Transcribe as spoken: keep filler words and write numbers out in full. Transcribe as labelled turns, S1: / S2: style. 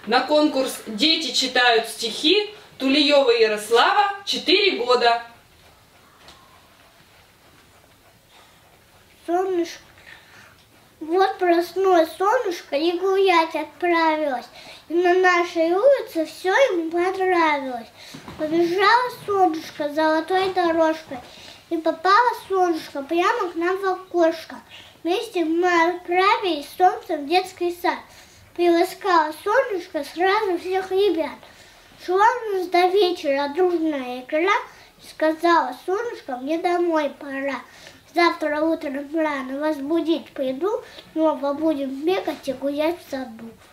S1: на конкурс «Дети читают стихи» Тулеева Ярослава, четыре года.
S2: Солнышко. Вот проснулось солнышко и гулять отправилось. И на нашей улице все ему понравилось. Побежало солнышко золотой дорожкой. И попало солнышко прямо к нам в окошко. Вместе мы отправились с солнцем в детский сад. Приласкало солнышко сразу всех ребят. Шла у нас до вечера дружная игра. Сказала солнышко, мне домой пора. Завтра утром рано вас будить приду, снова будем бегать и гулять в саду.